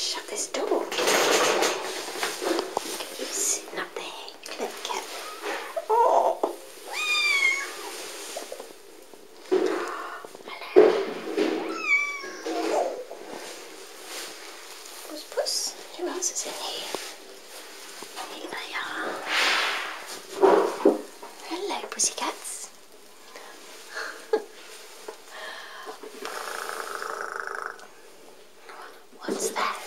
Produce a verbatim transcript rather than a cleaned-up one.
shut this door. You sitting up there, clever cat. Oh. Hello. Puss, puss. Who else is in here? Here they are. Hello, pussycats. What's that?